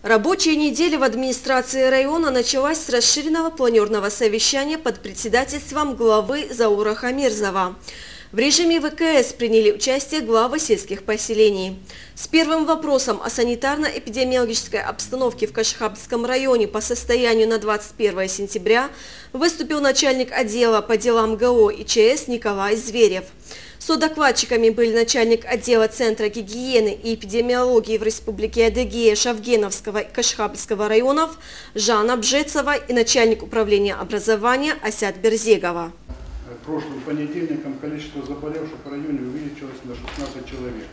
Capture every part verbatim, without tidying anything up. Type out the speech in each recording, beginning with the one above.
Рабочая неделя в администрации района началась с расширенного планерного совещания под председательством главы Заура Хамирзова. В режиме вэ ка эс приняли участие главы сельских поселений. С первым вопросом о санитарно-эпидемиологической обстановке в Кашхабльском районе по состоянию на двадцать первое сентября выступил начальник отдела по делам гэ о и че эс Николай Зверев. Содокладчиками были начальник отдела Центра гигиены и эпидемиологии в Республике Адыгея Шавгеновского и Кашхабльского районов Жанна Бжецова и начальник управления образования Асят Берзегова. Прошлым понедельником количество заболевших в районе увеличилось на шестнадцать человек.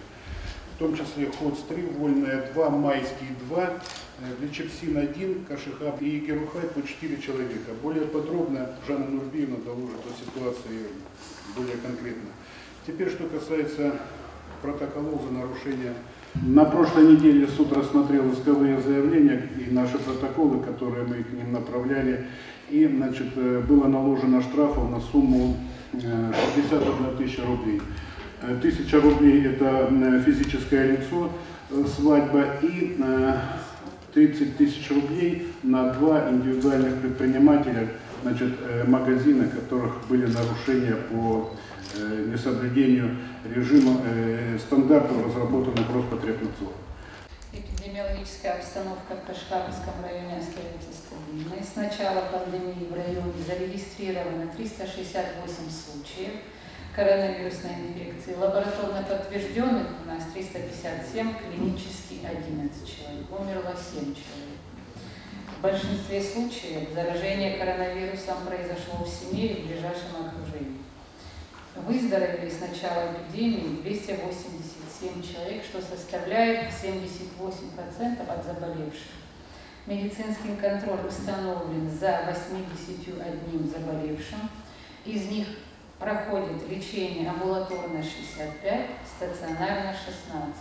В том числе Ходс-три, Вольная два, Майский два, Личепсин один, Кашихаб и Герухай по четыре человека. Более подробно Жанна Нурбиевна доложит о ситуации более конкретно. Теперь, что касается протоколов за нарушение. На прошлой неделе суд рассмотрел исковые заявления и наши протоколы, которые мы к ним направляли. И, значит, было наложено штрафов на сумму шестьдесят одна тысяча рублей. Тысяча рублей – это физическое лицо, свадьба, и тридцать тысяч рублей на два индивидуальных предпринимателя, значит, магазина, у которых были нарушения по несоблюдению режима стандартов, разработанных Роспотребнадзором. Эпидемиологическая обстановка в Кашхабльском районе остается стабильной. С начала пандемии в районе зарегистрировано триста шестьдесят восемь случаев коронавирусной инфекции. Лабораторно подтвержденных у нас триста пятьдесят семь, клинически одиннадцать человек. Умерло семь человек. В большинстве случаев заражение коронавирусом произошло в семье и в ближайшем окружении. Выздоровели с начала эпидемии двести восемьдесят семь человек, что составляет семьдесят восемь процентов от заболевших. Медицинский контроль установлен за восемьдесят одним заболевшим. Из них проходит лечение амбулаторно шестьдесят пять, стационарно шестнадцать.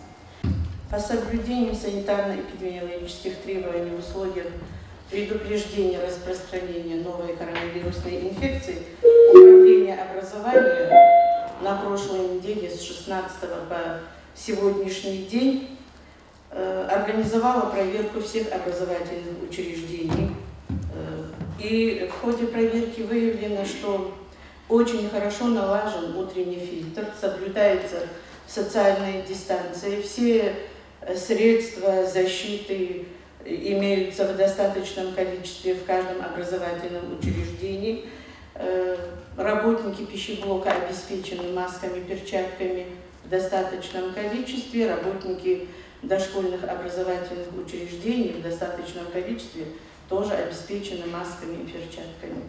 По соблюдению санитарно-эпидемиологических требований в условиях предупреждения распространения новой коронавирусной инфекции Управление образования на прошлой неделе с шестнадцатого по сегодняшний день э, организовало проверку всех образовательных учреждений. Э, и в ходе проверки выявлено, что очень хорошо налажен утренний фильтр, соблюдается социальная дистанция, все средства защиты имеются в достаточном количестве в каждом образовательном учреждении. Работники пищеблока обеспечены масками, перчатками в достаточном количестве. Работники дошкольных образовательных учреждений в достаточном количестве тоже обеспечены масками и перчатками.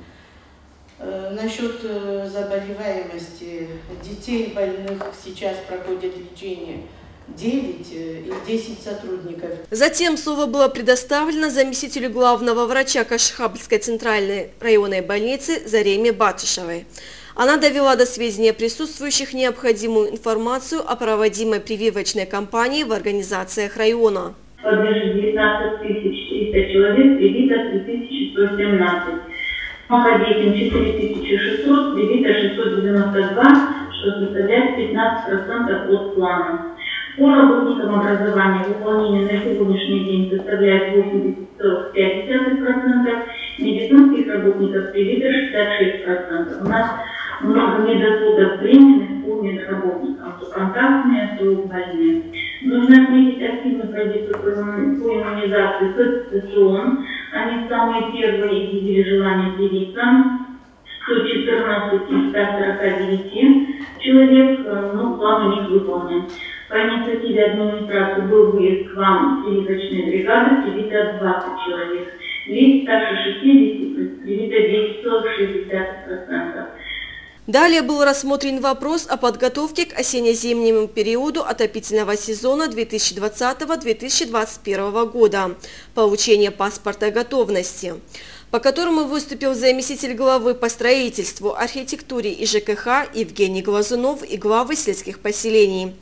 Насчет заболеваемости детей больных сейчас проходит лечение девять и десять сотрудников. Затем слово было предоставлено заместителю главного врача Кашхабльской центральной районной больницы Зареме Батышевой. Она довела до сведения присутствующих необходимую информацию о проводимой прививочной кампании в организациях района. девятнадцать тысяч триста человек, привито три тысячи сто семнадцать. По детям четыре тысячи шестьсот, привито шестьсот девяносто два, что составляет пятнадцать процентов от плана. По работникам образования выполнение на сегодняшний день составляет восемьдесят целых пять десятых процента, медицинских работников привито шестьдесят шесть процентов. У нас много медосудов временных по медработникам, то контактные, то больные. Нужно отметить активную позицию по иммунизации социон. Они самые первые изъявили желание привиться. сто четырнадцать из ста сорока девяти человек, но план у них выполнен. По инициативе администрации был выезд к вам прививочной бригады, привито двадцать человек. Лиц старше шестидесяти, привито десять целых шесть десятых процента. Далее был рассмотрен вопрос о подготовке к осенне-зимнему периоду отопительного сезона две тысячи двадцатого — две тысячи двадцать первого года, получение паспорта готовности, по которому выступил заместитель главы по строительству, архитектуре и жэ ка ха Евгений Глазунов и главы сельских поселений.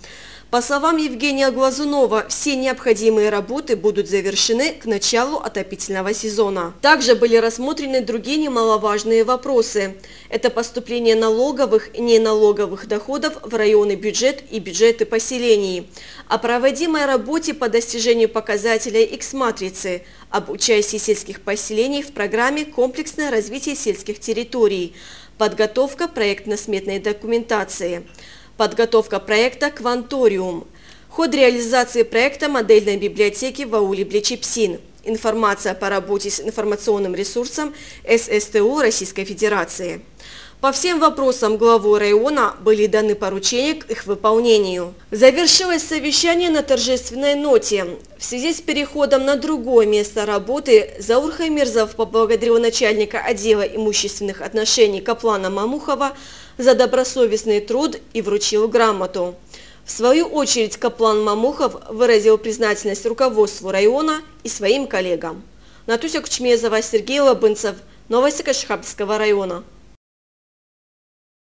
По словам Евгения Глазунова, все необходимые работы будут завершены к началу отопительного сезона. Также были рассмотрены другие немаловажные вопросы. Это поступление налоговых и неналоговых доходов в районный бюджет и бюджеты поселений, о проводимой работе по достижению показателя Икс-матрицы, об участии сельских поселений в программе «Комплексное развитие сельских территорий», подготовка проектно-сметной документации, подготовка проекта «Кванториум», ход реализации проекта модельной библиотеки в ауле Блечепсин, информация по работе с информационным ресурсом эс эс тэ у Российской Федерации. По всем вопросам главой района были даны поручения к их выполнению. Завершилось совещание на торжественной ноте. В связи с переходом на другое место работы Заур Хамирзов поблагодарил начальника отдела имущественных отношений Каплана Мамухова за добросовестный труд и вручил грамоту. В свою очередь Каплан Мамухов выразил признательность руководству района и своим коллегам. Натуся Кучмезова, Сергей Лабынцев. Новости Кашихабского района.